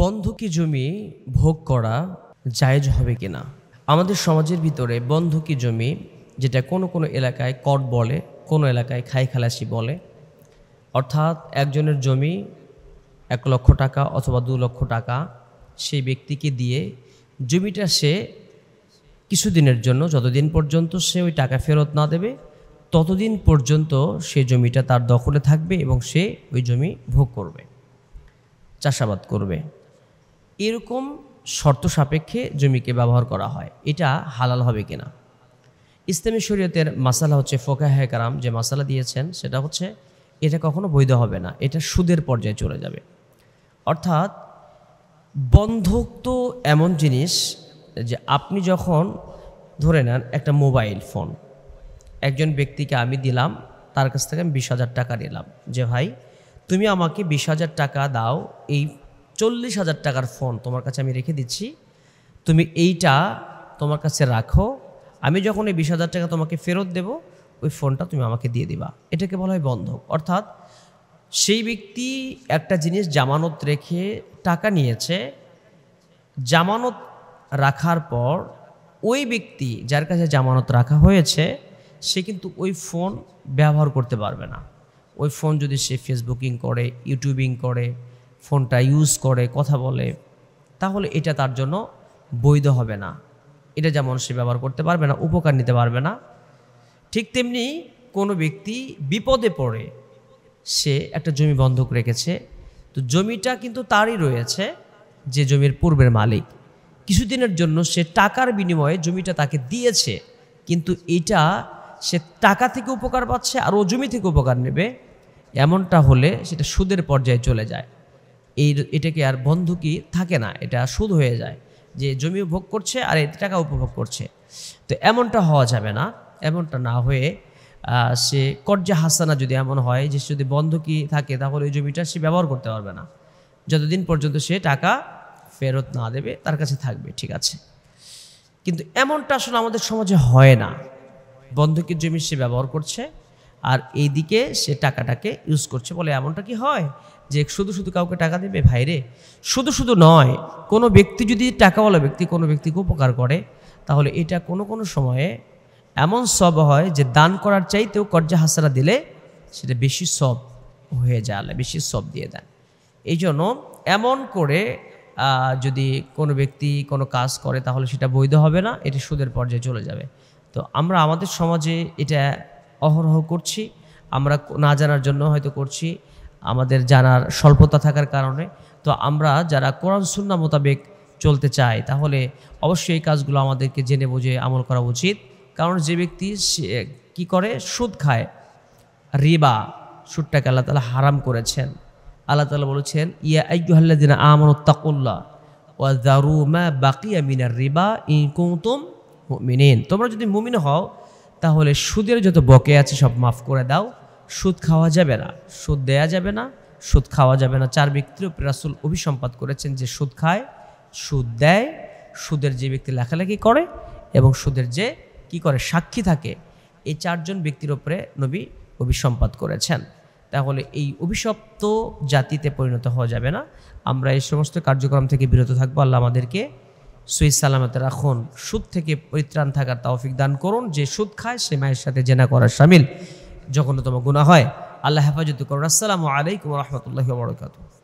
বন্ধকি জমি ভোগ করা জায়েজ হবে কিনা? আমাদের সমাজের ভিতরে বন্ধকি জমি, যেটা কোনো কোনো এলাকায় কট বলে, কোনো এলাকায় খাই খালাসি বলে, অর্থাৎ একজনের জমি 1 লক্ষ টাকা অথবা 2 লক্ষ টাকা সেই ব্যক্তিকে দিয়ে জমিটা সে কিছুদিনের জন্য, যতদিন পর্যন্ত সে ওই টাকা ফেরত না দেবে ততদিন পর্যন্ত সেই জমিটা তার দখলে থাকবে এবং সে ওই জমি ভোগ করবে, চাষাবাদ করবে। এরকম শর্ত সাপেক্ষে জমিকে ব্যবহার করা হয়। এটা হালাল হবে কিনা? ইসলামী শরীয়তের মাসালা হচ্ছে, ফোকাহে কেরাম যে মাসালা দিয়েছেন সেটা হচ্ছে এটা কখনো বৈধ হবে না, এটা সুদের পর্যায়ে চলে যাবে। অর্থাৎ বন্ধক তো এমন জিনিস যে আপনি যখন ধরে নেন একটা মোবাইল ফোন একজন ব্যক্তিকে আমি দিলাম, তার কাছ থেকে আমি 20,000 টাকা নিলাম যে ভাই তুমি আমাকে 20,000 টাকা দাও, এই 40,000 টাকার ফোন তোমার কাছে আমি রেখে দিচ্ছি, তুমি এইটা তোমার কাছে রাখো, আমি যখন এই 20,000 টাকা তোমাকে ফেরত দেব ওই ফোনটা তুমি আমাকে দিয়ে দিবা। এটাকে বলা হয় বন্ধক। অর্থাৎ সেই ব্যক্তি একটা জিনিস জামানত রেখে টাকা নিয়েছে, জামানত রাখার পর ওই ব্যক্তি যার কাছে জামানত রাখা হয়েছে সে কিন্তু ওই ফোন ব্যবহার করতে পারবে না। ওই ফোন যদি সে ফেসবুকিং করে, ইউটিউবিং করে, ফোনটা ইউজ করে, কথা বলে, তাহলে এটা তার জন্য বৈধ হবে না। এটা যেমন সে ব্যবহার করতে পারবে না, উপকার নিতে পারবে না, ঠিক তেমনি কোনো ব্যক্তি বিপদে পড়ে সে একটা জমি বন্ধক রেখেছে, তো জমিটা কিন্তু তারই রয়েছে, যে জমির পূর্বের মালিক। কিছুদিনের জন্য সে টাকার বিনিময়ে জমিটা তাকে দিয়েছে, কিন্তু এটা সে টাকা থেকে উপকার পাচ্ছে আর ও জমি থেকে উপকার নেবে, এমনটা হলে সেটা সুদের পর্যায়ে চলে যায়। এটাকে আর বন্ধকি থাকে না, এটা সুদ হয়ে যায়, যে জমি ভোগ করছে আর এই টাকা উপভোগ করছে। তো এমনটা হওয়া যাবে না। এমনটা না হয়ে সে কর্জা হাসানা যদি এমন হয় যে যদি বন্ধকি থাকে তাহলে ওই জমিটা সে ব্যবহার করতে পারবে না, যতদিন পর্যন্ত সে টাকা ফেরত না দেবে তার কাছে থাকবে, ঠিক আছে। কিন্তু এমনটা আসলে আমাদের সমাজে হয় না। বন্ধকির জমি সে ব্যবহার করছে আর এইদিকে সে টাকাটাকে ইউজ করছে বলে এমনটা কি হয় যে শুধু শুধু কাউকে টাকা দেবে? ভাইরে, শুধু শুধু নয়, কোনো ব্যক্তি যদি টাকাওয়ালা ব্যক্তি কোনো ব্যক্তিকে উপকার করে তাহলে এটা কোনো কোনো সময়ে এমন সব হয় যে দান করার চাইতেও কর্জা হাসানা দিলে সেটা বেশি সব হয়ে যায়, আল্লাহ বেশি সব দিয়ে দেন। এই জন্য এমন করে যদি কোনো ব্যক্তি কোনো কাজ করে তাহলে সেটা বৈধ হবে না, এটি সুদের পর্যায়ে চলে যাবে। তো আমরা আমাদের সমাজে এটা অহরহ করছি, আমরা না জানার জন্য হয়তো করছি, আমাদের জানার স্বল্পতা থাকার কারণে। তো আমরা যারা কোরআন সুন্নাহ মোতাবেক চলতে চাই তাহলে অবশ্যই এই কাজগুলো আমাদেরকে জেনে বুঝে আমল করা উচিত। কারণ যে ব্যক্তি কি করে, সুদ খায়, রিবা, সুদটাকে আল্লাহ তাআলা হারাম করেছেন। আল্লাহ তাআলা বলেছেন, ইয়া আইয়ুহাল্লাযিনা আমানুত্তাকুল্লাহ ওয়া যারু মা বাকিয়া মিনার রিবা ইন কুনতুম মুমিনিন। তোমরা যদি মুমিন হও তাহলে সুদের যত বকেয়া আছে সব মাফ করে দাও। সুদ খাওয়া যাবে না, সুদ দেয়া যাবে না, সুদ খাওয়া যাবে না। 4 ব্যক্তির উপর রাসূল অভিসম্পাত করেছেন যে সুদ খায়, সুদ দেয়, সুদের যে ব্যক্তি লেখালেখি করে এবং সুদের যে কি করে সাক্ষী থাকে, এই 4 জন ব্যক্তির উপরে নবী অভিসম্পাত করেছেন। তাহলে এই অভিশপ্ত জাতিতে পরিণত হওয়া যাবে না। আমরা এই সমস্ত কার্যক্রম থেকে বিরত থাকবো। আল্লাহ আমাদেরকে সহি সালামতে রাখুন, সুদ থেকে পরিত্রাণ থাকার তৌফিক দান করুন। যে সুদ খায় সে মায়ের সাথে জেনা করার শামিল, জঘন্যতম গুনাহ হয়। আল্লাহ হেফাজত করুন। আসসালামু আলাইকুম ওয়া রাহমাতুল্লাহি ওয়া বারাকাতুহু।